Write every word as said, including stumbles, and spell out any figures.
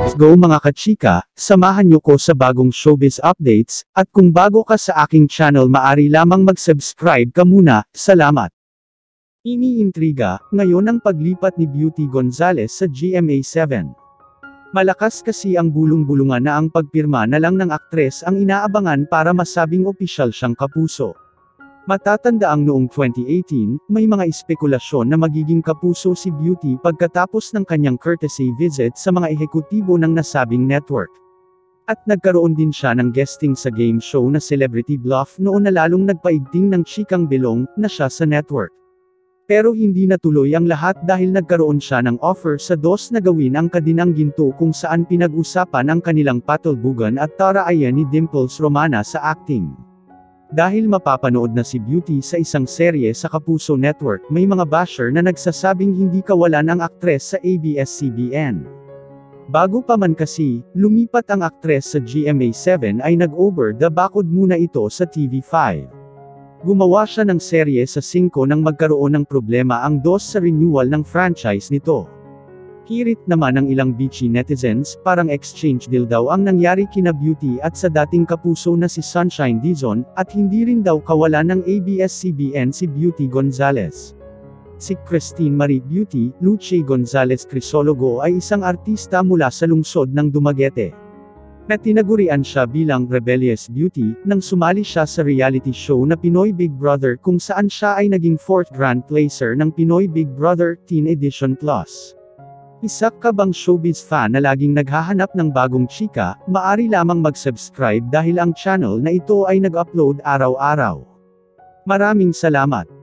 Let's go mga kachika, samahan niyo ko sa bagong showbiz updates, at kung bago ka sa aking channel maari lamang mag-subscribe ka muna, salamat. Iniintriga, ngayon ang paglipat ni Beauty Gonzales sa G M A seven. Malakas kasi ang bulong-bulungan na ang pagpirma na lang ng aktres ang inaabangan para masabing opisyal siyang kapuso. Matatandaang noong twenty eighteen, may mga espekulasyon na magiging kapuso si Beauty pagkatapos ng kanyang courtesy visit sa mga ehekutibo ng nasabing network. At nagkaroon din siya ng guesting sa game show na Celebrity Bluff noon na lalong nagpaigting ng chikang bilong na siya sa network. Pero hindi natuloy ang lahat dahil nagkaroon siya ng offer sa dos na gawin ang Kadinang Ginto kung saan pinag-usapan ang kanilang patulbugan at taraayan ni Dimples Romana sa acting. Dahil mapapanood na si Beauty sa isang serye sa Kapuso Network, may mga basher na nagsasabing hindi kawalan ang aktres sa A B S C B N. Bago pa man kasi, lumipat ang aktres sa G M A seven ay nag-over the bakod muna ito sa T V five. Gumawa siya ng serye sa singko nang magkaroon ng problema ang dos sa renewal ng franchise nito. Hirit naman ng ilang bitchy netizens, parang exchange deal daw ang nangyari kina Beauty at sa dating kapuso na si Sunshine Dizon, at hindi rin daw kawalan ng A B S C B N si Beauty Gonzales. Si Christine Marie Beauty Luce Gonzales Crisologo ay isang artista mula sa lungsod ng Dumaguete, na tinagurian siya bilang rebellious beauty, nang sumali siya sa reality show na Pinoy Big Brother kung saan siya ay naging fourth grand placer ng Pinoy Big Brother Teen Edition Plus. Isa ka bang showbiz fan na laging naghahanap ng bagong chika, maari lamang mag-subscribe dahil ang channel na ito ay nag-upload araw-araw. Maraming salamat.